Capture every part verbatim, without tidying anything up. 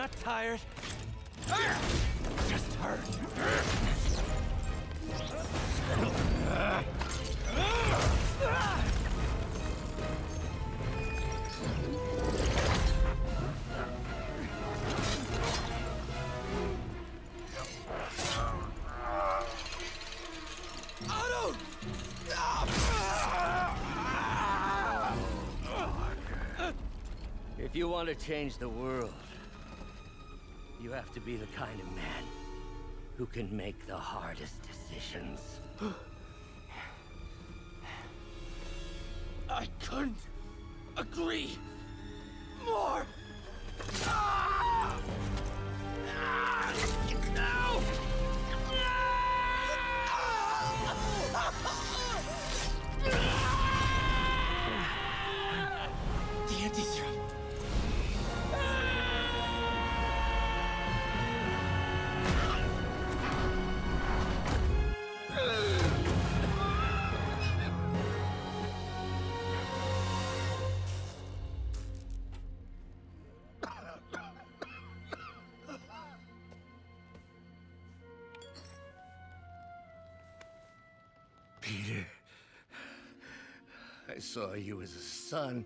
not tired. Just hurt. Otto! If you want to change the world, you have to be the kind of man who can make the hardest decisions. I couldn't agree more. Ah! Ah! No! The anti-serum. Peter, I saw you as a son.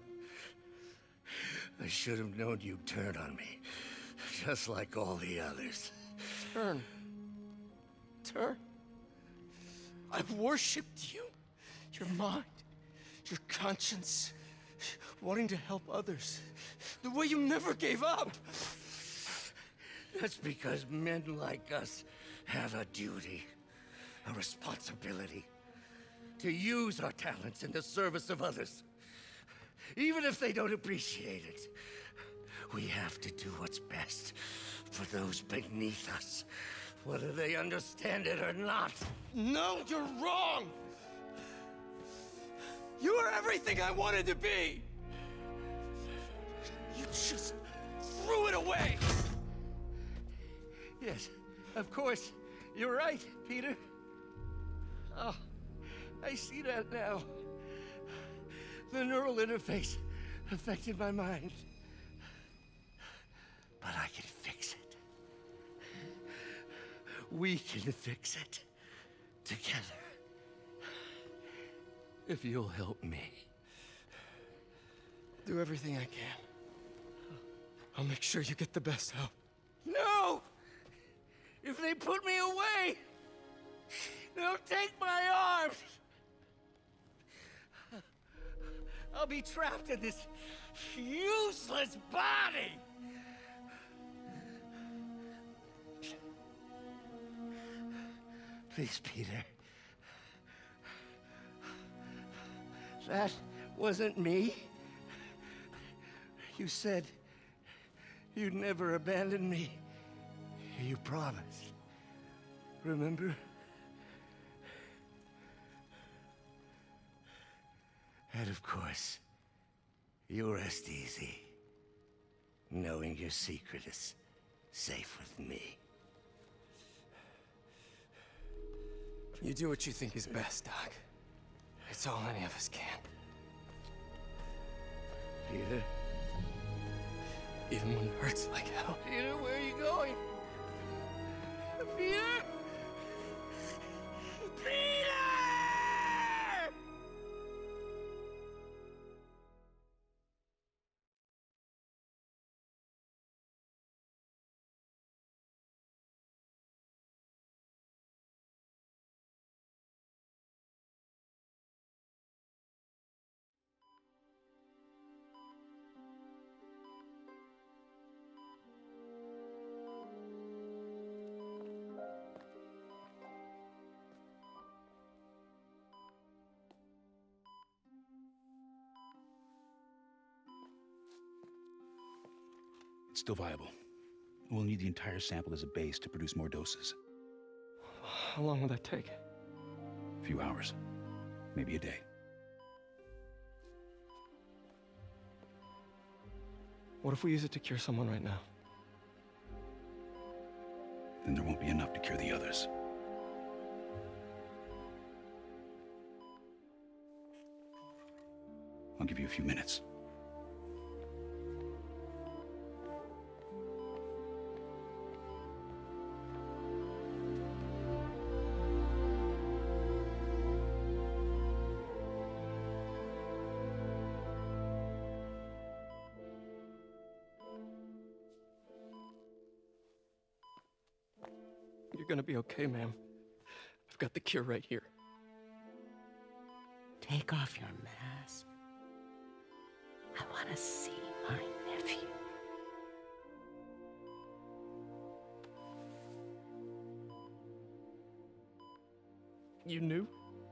I should have known you'd turn on me, just like all the others. Turn. Turn. I've worshipped you. Your mind, your conscience, wanting to help others. The way you never gave up. That's because men like us have a duty, a responsibility, to use our talents in the service of others. Even if they don't appreciate it, we have to do what's best for those beneath us, whether they understand it or not. No, you're wrong! You are everything I wanted to be! You just threw it away! Yes, of course. You're right, Peter. Oh, I see that now. The neural interface affected my mind. But I can fix it. We can fix it together. If you'll help me. Do everything I can. I'll make sure you get the best help. No! If they put me away, they'll take my arms. I'll be trapped in this useless body. Please, Peter. That wasn't me. You said you'd never abandon me. You promised. Remember? And of course, you rest easy, knowing your secret is safe with me. You do what you think is best, Doc. It's all any of us can. Peter? Even when it hurts like hell. Peter, where are you going? Peter? Peter! It's still viable. We'll need the entire sample as a base to produce more doses. How long will that take? A few hours. Maybe a day. What if we use it to cure someone right now? Then there won't be enough to cure the others. I'll give you a few minutes. You're gonna be okay, ma'am. I've got the cure right here. Take off your mask. I want to see my nephew. You knew?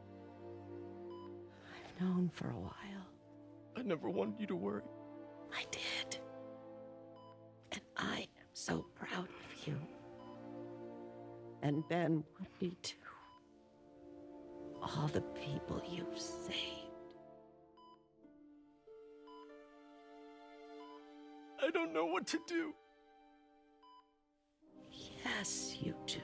I've known for a while. I never wanted you to worry. I did. And I am so proud of you. And Ben would be too. All the people you've saved. I don't know what to do. Yes, you do.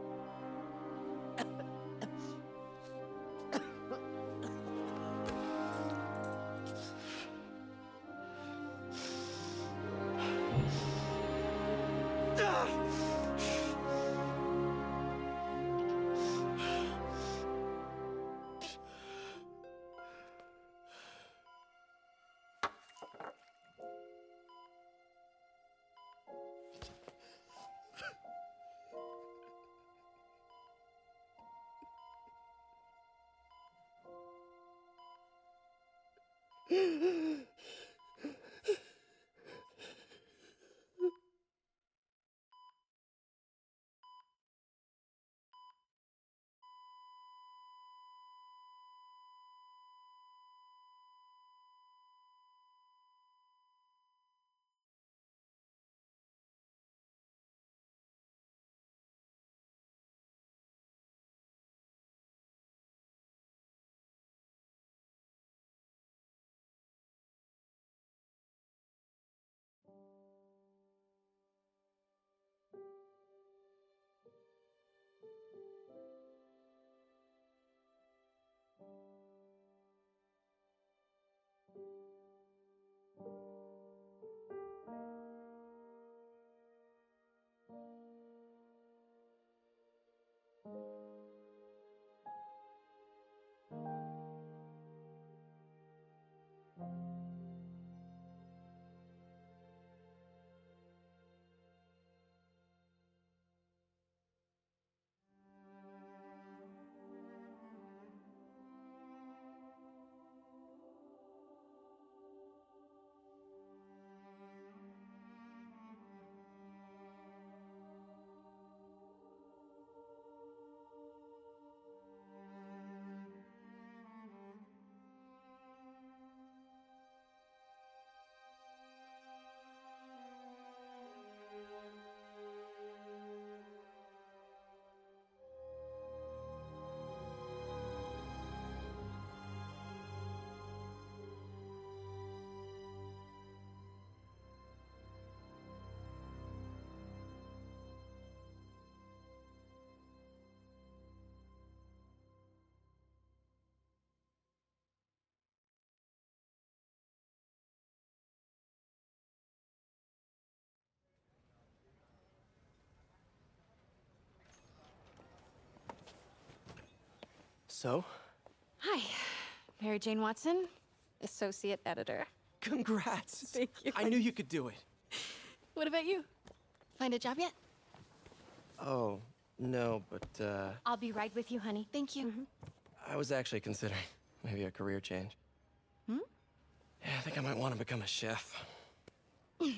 So? Hi, Mary Jane Watson, Associate Editor. Congrats! Thank you. I knew you could do it. What about you? Find a job yet? Oh, no, but, uh... I'll be right with you, honey. Thank you. I was actually considering maybe a career change. Hmm? Yeah, I think I might want to become a chef. I'm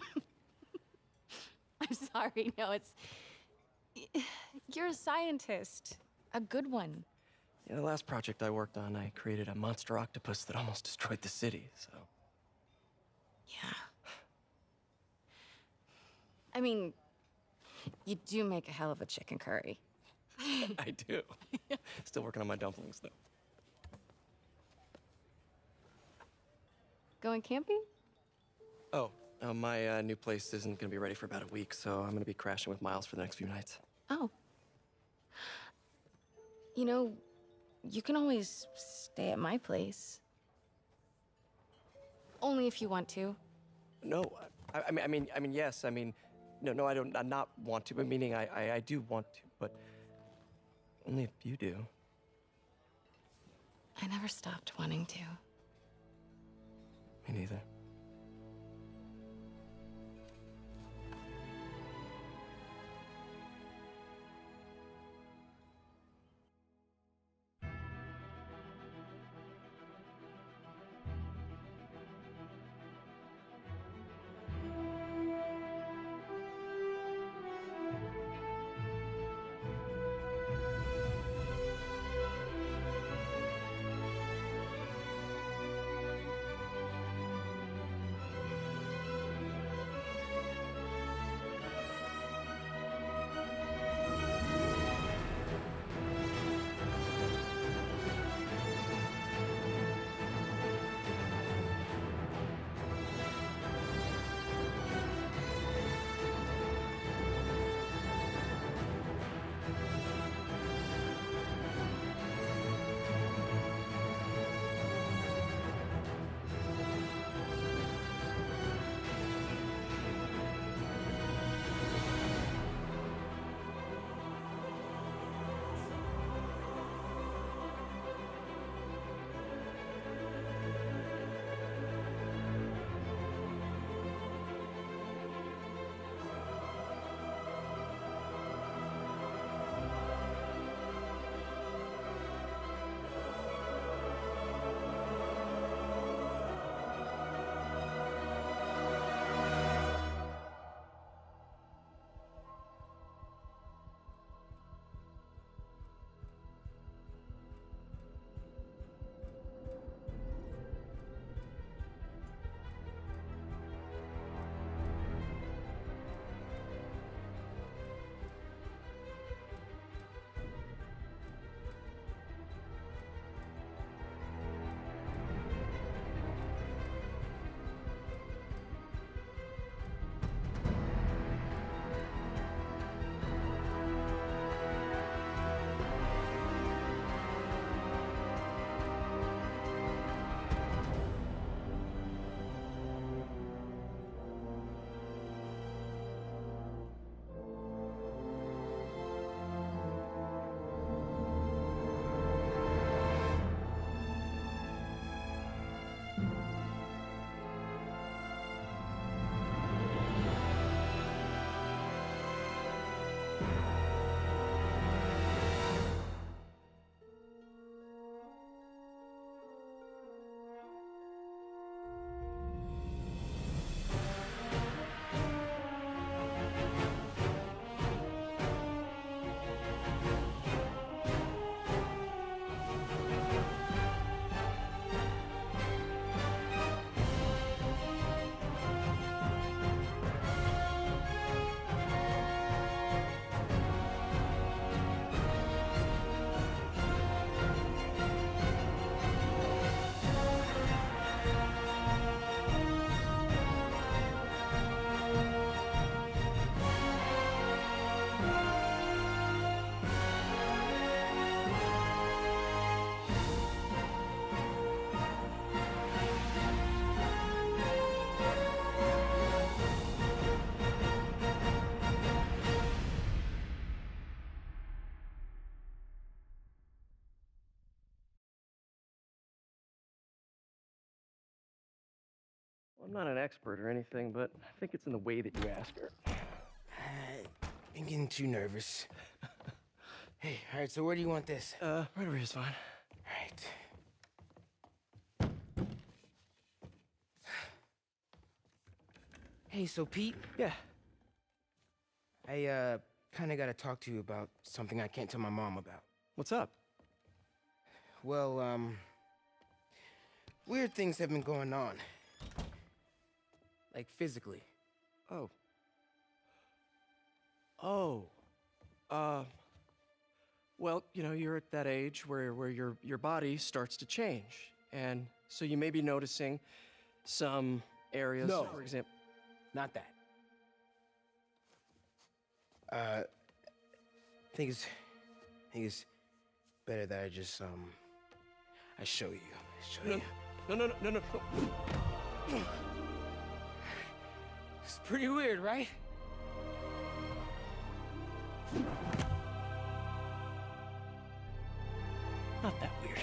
sorry, no, it's... You're a scientist. A good one. Yeah, the last project I worked on, I created a monster octopus that almost destroyed the city, so... Yeah. I mean, you do make a hell of a chicken curry. I do. Still working on my dumplings, though. Going camping? Oh, uh, my uh, new place isn't gonna be ready for about a week, so I'm gonna be crashing with Miles for the next few nights. Oh. You know, you can always stay at my place. Only if you want to. No, I, I mean, I mean, I mean, yes. I mean, no, no, I don't. I not want to, but meaning I, I, I do want to, but only if you do. I never stopped wanting to. Me neither. Well, I'm not an expert or anything, but I think it's in the way that you ask her. I've been getting too nervous. Hey, all right, so where do you want this? Uh, right over here's fine. All right. Hey, so Pete, Yeah. I, uh, kinda gotta talk to you about something I can't tell my mom about. What's up? Well, um, weird things have been going on. Like, physically. Oh. Oh. Uh. Well, you know, you're at that age where, where your, your body starts to change. And so you may be noticing some areas, No. for example. Not that. Uh, I think it's, I think it's better that I just, um, I show you. I show No, you. no, no, no, no, no. no. It's pretty weird, right? Not that weird.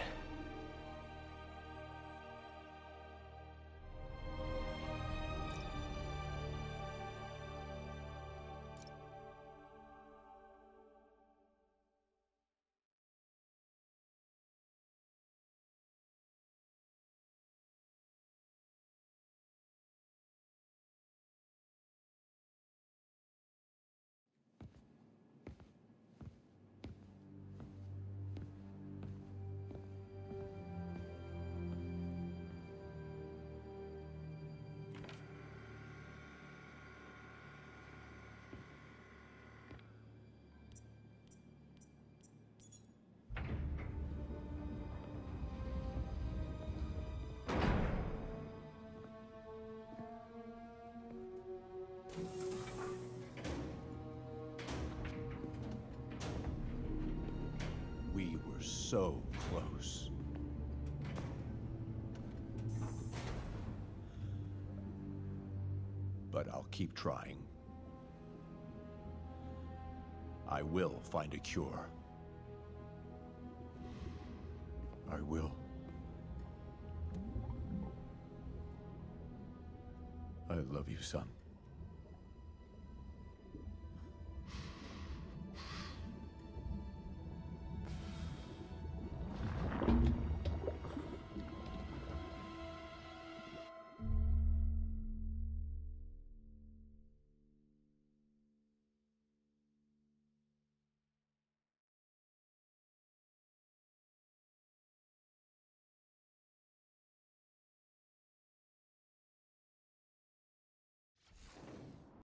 We were so close. But I'll keep trying. I will find a cure. I will. I love you, son.